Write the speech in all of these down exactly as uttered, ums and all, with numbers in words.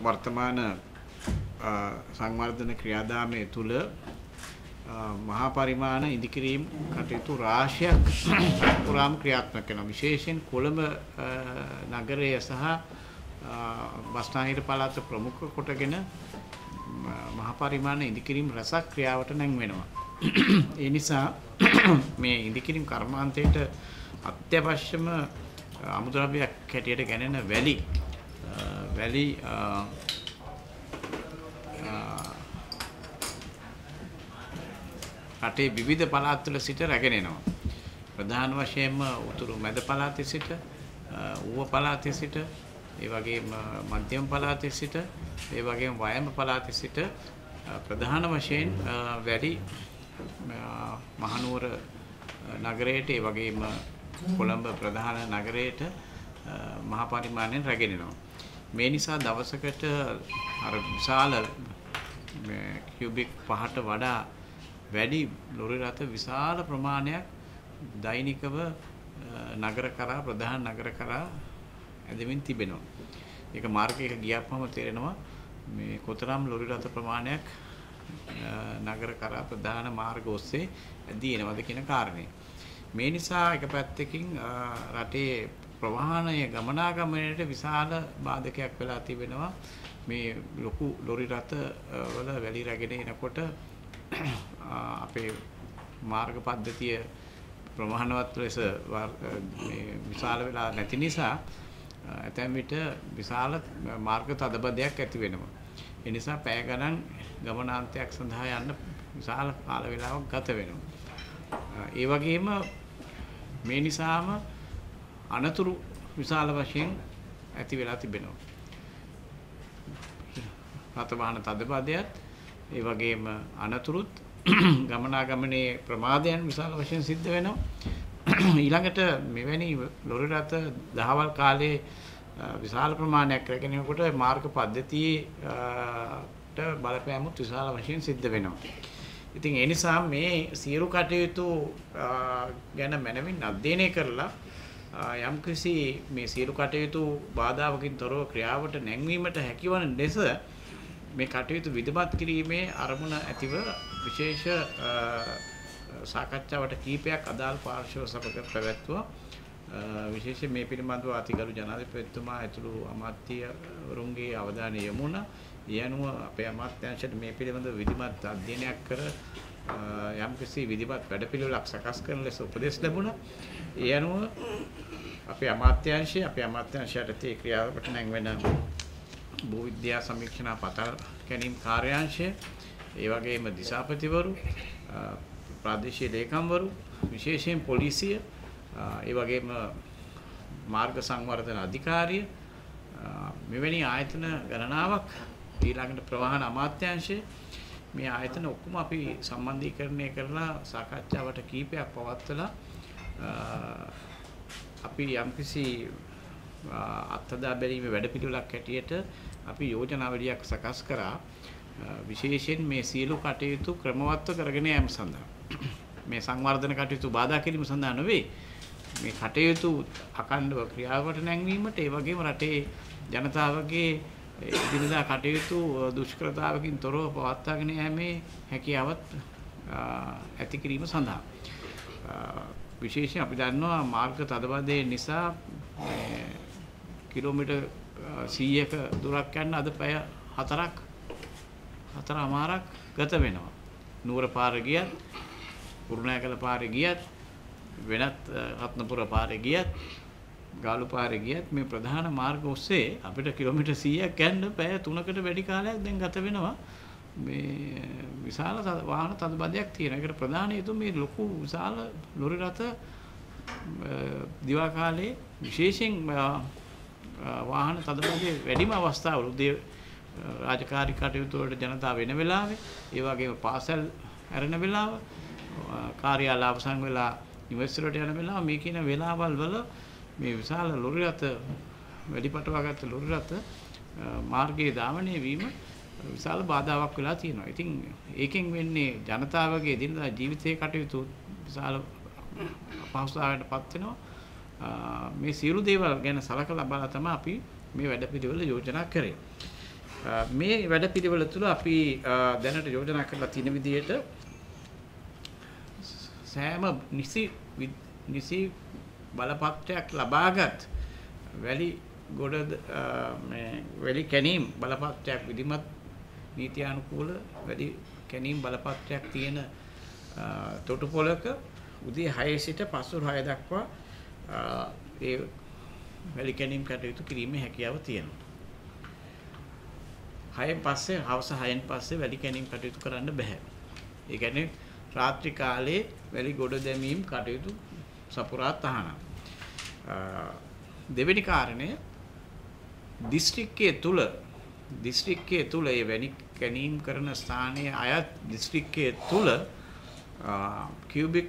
වර්තමාන සංවර්ධන ක්‍රියාදාමයේ තුල මහා පරිමාණ ඉදිකිරීම් කටයුතු රාශියක් පුරාම ක්‍රියාත්මක වෙනවා. විශේෂයෙන් කොළඹ නගරය සහ බස්නාහිර පළාත ප්‍රමුඛ කොටගෙන මහා පරිමාණ ඉදිකිරීම් රසක් ක්‍රියාවට නැංවෙනවා. ඒ නිසා මේ ඉදිකිරීම් කර්මාන්තයට අත්‍යවශ්‍යම අමුද්‍රව්‍යයක් හැටියට ගැනෙන වැලි වැලි රටේ විවිධ පළාත්වල සිට රැගෙන එනවා. ප්‍රධාන වශයෙන්ම උතුරු මැද පළාතේ සිට, ඌව පළාතේ සිට, ඒ වගේම මධ්‍යම පළාතේ සිට, ඒ වගේම වයඹ පළාතේ සිට ප්‍රධාන වශයෙන් වැලි මහනුවර නගරයට, ඒ වගේම කොළඹ ප්‍රධාන නගරයට මහ පරිමාණයෙන් රැගෙන එනවා. මේ නිසා දවසකට අර විශාල කියුබික් පහට වඩා වැඩි ලොරි රථ විශාල ප්‍රමාණයක් දෛනිකව නගර කරා ප්‍රධාන නගර කරා ඇදෙමින් තිබෙනවා. ඒක මාර්ගයක ගියාපම තේරෙනවා මේ කොතරම් ලොරි රථ ප්‍රමාණයක් නගර කරා ප්‍රධාන මාර්ග ඔස්සේ ඇදී එනවද කියන කාරණේ. මේ නිසා එක පැත්තකින් රටේ ප්‍රවාහනය ගමනාගමනයට විශාල බාධකයක් වෙලා තිබෙනවා. මේ ලොකු ලොරි රථ වල වැලි රැගෙන එනකොට අපේ මාර්ග පද්ධතිය ප්‍රමාණවත් ලෙස මේ විශාල වෙලා නැති නිසා ඇතැම් විට විශාල මාර්ග තදබදයක් ඇති වෙනවා. ඒ නිසා පැය ගණන් ගමනාන්තයක් සඳහා යන්න විශාල කාල වේලාවක් ගත වෙනවා. ඒ වගේම මේ නිසාම අනතුරු විශාල වශයෙන් ඇති වෙලා තිබෙනවා. රථ වාහන තදබදයත් ඒ වගේම අනතුරුත් ගමනාගමනයේ ප්‍රමාදයන් විශාල වශයෙන් සිද්ධ වෙනවා. ඊළඟට මෙවැනි ලොරි රථ දහවල් කාලේ විශාල ප්‍රමාණයක් රැගෙන යනකොට මාර්ග පද්ධතියට බලපෑමුත් විශාල වශයෙන් සිද්ධ වෙනවා. ඉතින් ඒ නිසා මේ සියලු කටයුතු ගැන මනමින් අධ්‍යයනය කරලා යම්කිසි මේ සියලු කටයුතු බාධාවකින් තොරව ක්‍රියාවට නැංවීමට හැකිවන ලෙස මේ කටයුතු විධමත් කිරීමේ අරමුණ ඇතිව විශේෂ සාකච්ඡාවට කීපයක් අදාළ පාර්ශ්ව සභාවක පැවැත්වුවා. විශේෂයෙන් මේ පිළිබඳව අතිගරු ජනාධිපතිතුමා ඇතුළු අමාත්‍යවරුන්ගේ අවධානය යොමු වුණා. ඒ අනුව අපේ අමාත්‍යාංශයට මේ පිළිබඳව විධිමත් අධ්‍යයනයක් කර යම්කිසි විධිමත් වැඩපිළිවෙලක් සකස් කරන ලෙස උපදෙස් ලැබුණා. ඒ අනුව අපේ අමාත්‍යාංශය අපේ අමාත්‍යාංශයට තේ ක්‍රියාවකට නැංවෙන භූ විද්‍යා සමීක්ෂණ පතල් ගැනීම කාර්යාංශය, ඒ වගේම දිසාපතිවරු, ප්‍රාදේශීය ලේකම්වරු, විශේෂයෙන් පොලිසිය, ඒ වගේම මාර්ග සංවර්ධන අධිකාරිය, මෙවැනි ආයතන ගණනාවක්, ඊළඟට ප්‍රවාහන අමාත්‍යාංශය, මේ ආයතන ඔක්කොම අපි සම්බන්ධීකරණය කරලා සාකච්ඡාවට කීපයක් පවත්වලා අපි යම්කිසි අත්හදා බැලීමේ වැඩපිළිවෙලක් හැටියට අපි යෝජනාවලියක් සකස් කරා. විශේෂයෙන් මේ සියලු කටයුතු ක්‍රමවත්ව කරගෙන යාම සඳහා, මේ සංවර්ධන කටයුතු බාධා කිරීම සඳහා නෙවෙයි, මේ කටයුතු අඛණ්ඩව ක්‍රියාවට නැංවීමට, ඒ වගේම රටේ ජනතාවගේ එදිනදා කටයුතු දුෂ්කරතාවකින් තොරව පවත්වාගෙන යෑමේ හැකියාවත් ඇති කිරීම සඳහා. විශේෂයෙන් අපි දන්නවා මාර්ග තදබදය නිසා කිලෝමීටර් සීයක දුරක් යන්න අද පැය හතරක් හතරමාරක් ගත වෙනවා. නුවර පාර ගියත්, කුරුණෑගල පාරේ ගියත්, වෙනත් රත්නපුර පාරේ ගියත්, ගාලු පාරේ ගියත් මේ ප්‍රධාන මාර්ග ඔස්සේ අපිට කිලෝමීටර් සීයක් යන්න පැය තුනකට වැඩි කාලයක් දැන් ගත වෙනවා. මේ විශාල වාහන තදබදයක් තියෙනවා. ඒකට ප්‍රධාන හේතුව මේ ලොකු විශාල ලොරි රථ දිවා කාලේ විශේෂයෙන් වාහන තදබදයේ වැඩිම අවස්ථාවල උදේ රාජකාරී කටයුතු වලට ජනතාව වෙන වෙලාවේ, ඒ වගේම පාසල් ඇරෙන වෙලාව, කාර්යාල අවසන් වෙලා ඉවස්සරට යන වෙලාව, මේ කියන වෙලාවල් වල මේ විශාල ලොරි රථ වැඩිපටවාගත්ත ලොරි රථ මාර්ගයේ ධාවනය වීම විශාල බාධාවක් වෙලා තියෙනවා. ඉතින් ඒකෙන් වෙන්නේ ජනතාවගේ දිනදා ජීවිතයේ කටයුතු විශාල අපහසුතාවයකටපත් වෙනවා. මේ සියලු දේවල් ගැන සලකලා බලලා තමයි අපි මේ වැඩපිළිවෙල යෝජනා කරේ. මේ වැඩපිළිවෙල තුළ අපි දැනට යෝජනා කරලා තියෙන විදිහට සෑම නිසි නිසි බලපත්‍රයක් ලබාගත් වැලි ගොඩ මේ වැලි කැණීම් බලපත්‍රයක් විධිමත් නීතියානුකූල වැලි කැණීම් බලපත්‍රයක් තියෙන තොටුපොළක උදේ හය සිට පස්වරු හය දක්වා ඒ වැලි කැණීම් කටයුතු කිරීමේ හැකියාව තියෙනවා. හයෙන් පස්සේ හවස හයෙන් පස්සේ වැලි කැණීම් කටයුතු කරන්න බෑ. ඒ කියන්නේ රාත්‍රී කාලයේ වැලි ගොඩ දැමීම් කටයුතු සපුරා තහනම්. දෙවෙනි කාරණය දිස්ත්‍රික්කයේ තුල දිස්ත්‍රික්කයේ තුල ඒ වැලි කැණීම් කරන ස්ථානයේ අයත් දිස්ත්‍රික්කයේ තුල කියුබික්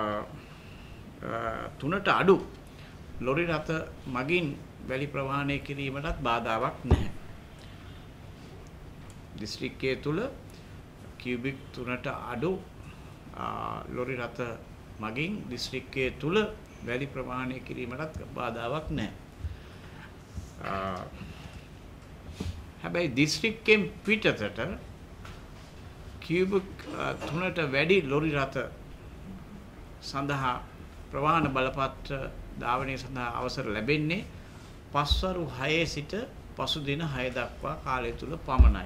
තුනට අඩු ලොරි රථ මගින් වැලි ප්‍රවාහනය කිරීමටත් බාධාවක් නැහැ. දිස්ත්‍රික්කයේ තුල කියුබික් තුනට අඩු ලොරි රථ මගින් දිස්ත්‍රික්කයේ තුල වැලි ප්‍රවාහනය කිරීමටත් බාධාවක් නැහැ. හැබැයි දිස්ත්‍රික්කයෙන් පිටතට කියුබික් තුනට වැඩි ලොරි රථ සඳහා ප්‍රවාහන බලපත්‍ර ධාවනය සඳහා අවසර ලැබෙන්නේ පස්වරු හයේ සිට පසුදින හය දක්වා කාලය තුල පමණයි.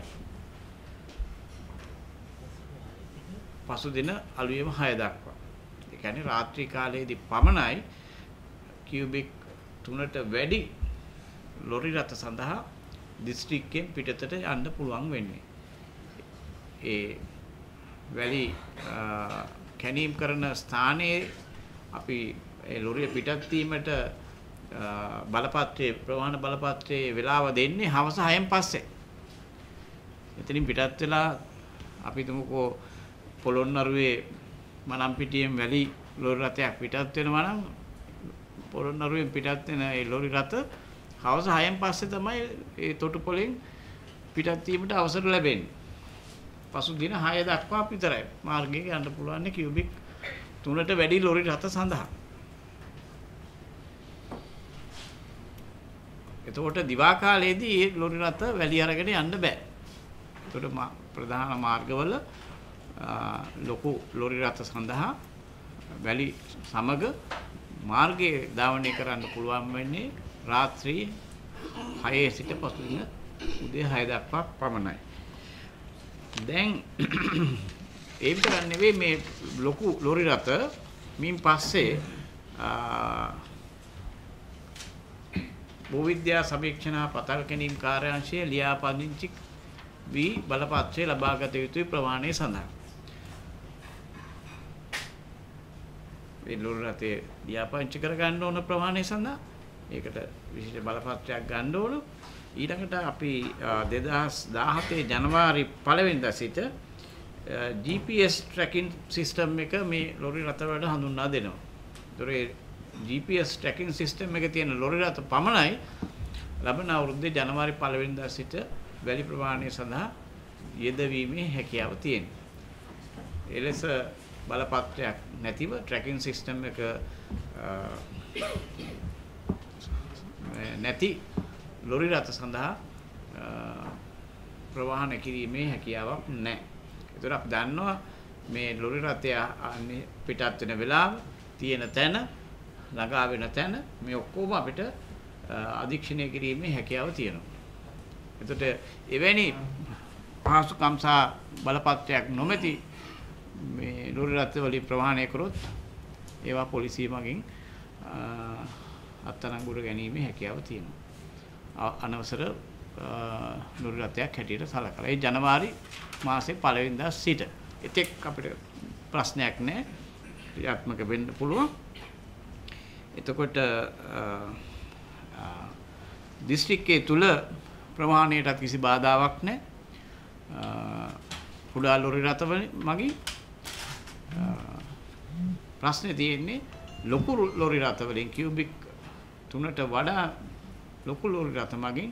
පසුදින අලුයම හය දක්වා. ඒ කියන්නේ රාත්‍රී කාලයේදී පමණයි කියුබික් තුනට වැඩි ලොරි රථ සඳහා දිස්ත්‍රික්කයෙන් පිටතට යන්න පුළුවන් වෙන්නේ. ඒ වැලි කැණීම් කරන ස්ථානයේ අපි ඒ ලොරිය පිටත් වීමට බලපත්‍රයේ ප්‍රවාහන බලපත්‍රයේ වේලාව දෙන්නේ හවස හයෙන් පස්සේ. එතනින් පිටත් වෙලා අපි තුමුකෝ පොළොන්නරුවේ මනම්පිටියෙන් වැලි ලොරි රථයක් පිටත් වෙනවා නම් පොළොන්නරුවෙන් පිටත් වෙන ඒ ලොරි රථ හවස හයෙන් පස්සේ තමයි ඒ තොටුපොළෙන් පිටත් වීමට අවසර ලැබෙන්නේ. පසු දින හය දක්වා විතරයි මාර්ගයේ යන්න පුළුවන් කියුබික් තුනට වැඩි ලොරි රථ සඳහා. එතකොට දිවා කාලයේදී මේ ලොරි රථ වැලි අරගෙන යන්න බෑ. එතකොට ප්‍රධාන මාර්ගවල ලොකු ලොරි රථ සඳහා වැලි සමග මාර්ගයේ ධාවනය කරන්න පුළුවන් වෙන්නේ රාත්‍රී හයේ සිට පසුදින උදේ හය දක්වා පමණයි. දැන් ඒ විතරක් නෙවෙයි මේ ලොකු ලොරි රථ මින් පස්සේ භූවිද්‍යා සමීක්ෂණ පතල් කැණීම් කාර්යාංශයේ ලියාපදිංචි වී බලපත්‍රය ලබාගත යුතුයි ප්‍රවාහනය සඳහා. මේ ලොරි රථයේ ලියාපදිංචි කර ගන්න ඕන ප්‍රවාහනය සඳහා ඒකට විශේෂ බලපත්‍රයක් ගන්න ඕන. ඊළඟට අපි දෙදහස් දාහතේ ජනවාරි පළවෙනිදා සිට G P S tracking system එක මේ ලොරි රථ වලට හඳුන්වා දෙනවා. ඒතොර G P S tracking system එකේ තියෙන ලොරි රථ පමණයි ලබන අවුරුද්දේ ජනවාරි පළවෙනිදා සිට වැලි ප්‍රවාහනය සඳහා යෙදවීමේ හැකියාව තියෙනවා. එලෙස බලපත්‍රයක් නැතිව tracking system එක නැති ලොරි රථ සඳහා ප්‍රවාහන කිරීමේ හැකියාවක් නැහැ. ඒතර අපි දන්නවා මේ ලොරි රථය පිටත් වෙන වෙලාව, තියෙන තැන, ළඟා වෙන තැන මේ ඔක්කොම අපිට අධීක්ෂණය කිරීමේ හැකියාව තියෙනවා. එතකොට එවැනි පහසුකම් සහ බලපත්‍රයක් නොමැති මේ ලොරි රථ වලින් ප්‍රවාහනය කරොත් ඒවා පොලිසිය මගින් අත්අඩංගුවට ගැනීමේ හැකියාව තියෙනවා. අනවසර ලොරි රථයක් හැටියට සලකලා. ඒ ජනවාරි මාසේ පළවෙනිදා සිට. එතෙක් අපිට ප්‍රශ්නයක් නැහැ. ක්‍රියාත්මක වෙන්න පුළුවන්. එතකොට දිස්ත්‍රික්කයේ තුල ප්‍රවාහණයටත් කිසි බාධාවක් නැහැ. කුඩා ලොරි රථ මගින් ප්‍රශ්නේ තියෙන්නේ ලොකු ලොරි රථ වලින් කියුබික් තුනට වඩා ලොකු ලොරි රථ මගින්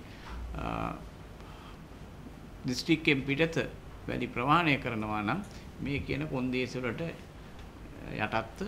දිස්ත්‍රික්කයෙන් පිටත වැඩි ප්‍රවාහනය කරනවා නම් මේ කියන කොන්දේසි වලට යටත්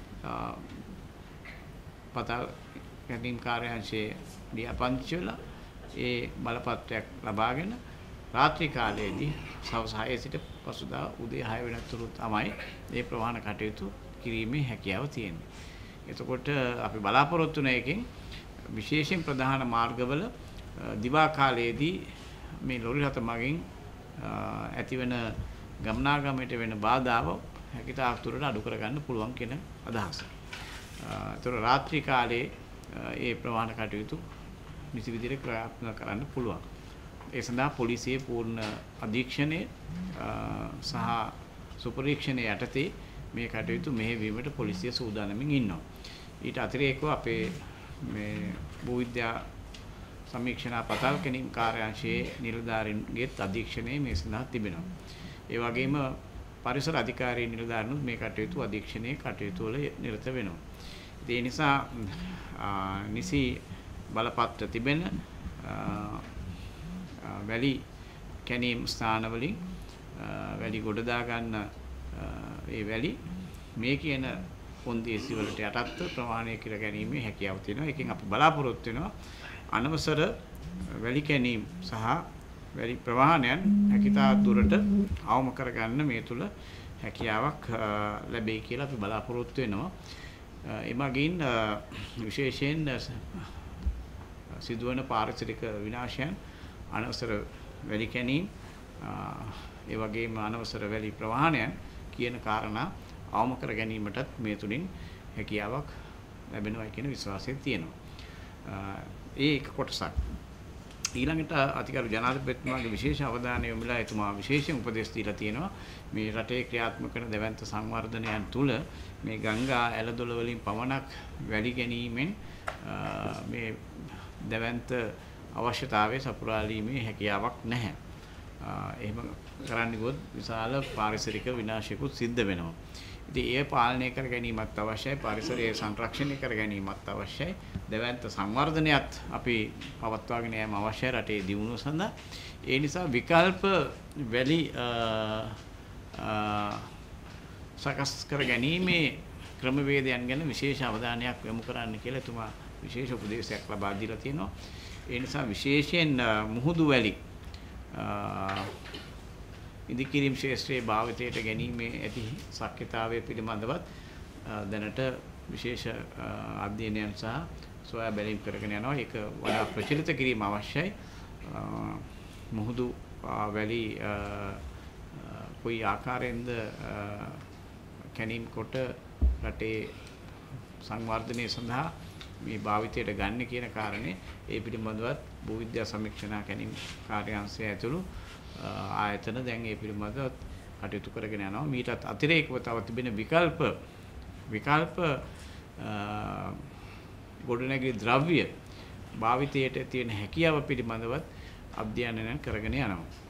පතල් කැණීම් කාර්යාංශයේ ලියාපදිංචි වෙලා ඒ බලපත්‍රයක් ලබාගෙන රාත්‍රී කාලයේදී සවස් හය සිට පසුදා උදේ හය වෙනතුරු තමයි මේ ප්‍රවාහන කටයුතු කිරීමේ හැකියාව තියෙන්නේ. එතකොට අපි බලාපොරොත්තු වෙන එකෙන් විශේෂයෙන් ප්‍රධාන මාර්ගවල දිවා කාලයේදී මේ ලොරි රථ මගින් ඇතිවන ගමනාගමනයට වෙන බාධාව හැකිතාක් දුරට අඩු කරගන්න පුළුවන් කියන අදහස. ඒතර රාත්‍රී කාලයේ ඒ ප්‍රවාහන කටයුතු නිසි විදිහට ක්‍රියාත්මක කරන්න පුළුවන්. ඒ සඳහා පොලිසියේ පූර්ණ අධීක්ෂණය සහ සුපරීක්ෂණය යටතේ මේ කටයුතු මෙහෙයවීමට පොලිසිය සූදානමින් ඉන්නවා. ඊට අතිරේකව අපේ මේ භූවිද්‍යා සමීක්ෂණ පතල් කෙනින් කාර්යාංශයේ නිලධාරීන්ගේත් අධීක්ෂණය මේ සඳහා තිබෙනවා. ඒ වගේම පරිසර අධිකාරී නිලධාරීනුත් මේ කටයුතු අධීක්ෂණයේ කටයුතු වල නිරත වෙනවා. ඒ නිසා නිසි බලපත්‍ර තිබෙන වැලි කැණීම් ස්ථානවලින් වැලි ගොඩ දා ගන්න ඒ වැලි මේ කියන කොන්දේසි වලට යටත්ව ප්‍රමාණය කර ගැනීමේ හැකියාව තියෙනවා. ඒකෙන් අපි බලාපොරොත්තු වෙනවා අනවසර වැලි කැණීම් සහ වැලි ප්‍රවාහනයන් හැකිතා දුරට අවම කරගන්න මේ තුල හැකියාවක් ලැබෙයි කියලා අපි බලාපොරොත්තු වෙනවා. එමගින් විශේෂයෙන් සිදුවන පාරිසරික විනාශයන් අනවසර වැලි කැණීම් ඒ වගේම අනවසර වැලි ප්‍රවාහනයන් කියන කාරණා අවම කර ගැනීමටත් මේ තුලින් හැකියාවක් ලැබෙනවා කියන විශ්වාසය තියෙනවා. ඒ එක කොටසක්. ඊළඟට අතිගරු ජනාධිපතිතුමාගේ විශේෂ අවධානය යොමුලා එතුමා විශේෂයෙන් උපදෙස් දීලා තියෙනවා මේ රටේ ක්‍රියාත්මක කරන දැවැන්ත සංවර්ධනයන් තුල මේ ගංගා ඇලදොල වලින් පමණක් වැලි ගැනීමෙන් මේ දැවැන්ත අවශ්‍යතාවය සපුරාලීමේ හැකියාවක් නැහැ. එහෙම කරන්න ගියොත් විශාල පාරිසරික විනාශයකුත් සිද්ධ වෙනවා. ඉතින් ඒ පාලනය කර ගැනීමත් අවශ්‍යයි, පරිසරය සංරක්ෂණය කර ගැනීමත් අවශ්‍යයි. දැවැන්ත සංවර්ධනයත් අපි පවත්වාගෙන යාම අවශ්‍යයි රටේ දියුණුව සඳහා. ඒ නිසා විකල්ප වැලි සකස් කර ගැනීමේ ක්‍රමවේදයන් ගැන විශේෂ අවධානයක් යොමු කරන්න කියලා එතුමා විශේෂ උපදේශයක් ලබා දීලා තියෙනවා. ඒ නිසා විශේෂයෙන් මුහුදු වැලි ඉදිකිරීම් ශාස්ත්‍රයේ භාවිතයට ගැනීමේ ඇති ශක්්‍යතාවය පිළිබඳවත් දැනට විශේෂ අධ්‍යයනයන් සහ සොයා බැලීම් කරගෙන යනවා. ඒක වඩා ප්‍රචලිත කිරීම අවශ්‍යයි. මුහුදු වැලි කොයි ආකාරයෙන්ද කැණීම් කොට රටේ සංවර්ධනය සඳහා මේ භාවිතයට ගන්න කියන කාරණේ ඒ පිළිබඳවත් භූවිද්‍යා සමීක්ෂණ කැණීම් කාර්යාංශය ඇතුළු ආයතන දැන් ඒ පිළිබඳව කටයුතු කරගෙන යනවා. මීටත් අතිරේකව තව තිබෙන විකල්ප විකල්ප ගොඩනැගිලි ද්‍රව්‍ය භාවිතයට තියෙන හැකියාව පිළිබඳවත් අධ්‍යයනය කරගෙන යනවා.